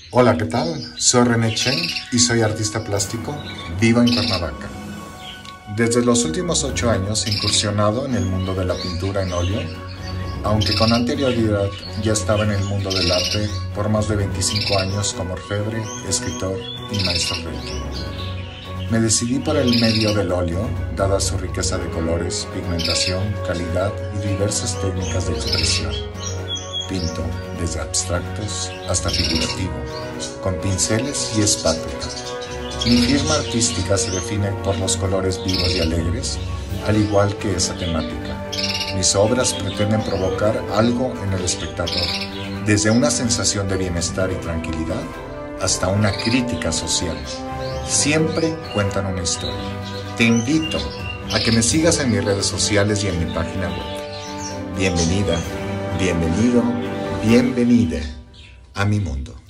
Hola, ¿qué tal? Soy René Chen y soy artista plástico, vivo en Cuernavaca. Desde los últimos 8 años he incursionado en el mundo de la pintura en óleo, aunque con anterioridad ya estaba en el mundo del arte por más de 25 años como orfebre, escritor y maestro Reiki. Me decidí por el medio del óleo, dada su riqueza de colores, pigmentación, calidad y diversas técnicas de expresión. Pinto desde abstractos hasta figurativo, con pinceles y espátula. Mi firma artística se define por los colores vivos y alegres, al igual que esa temática. Mis obras pretenden provocar algo en el espectador, desde una sensación de bienestar y tranquilidad hasta una crítica social. Siempre cuentan una historia. Te invito a que me sigas en mis redes sociales y en mi página web. Bienvenida, bienvenido, bienvenida a mi mundo.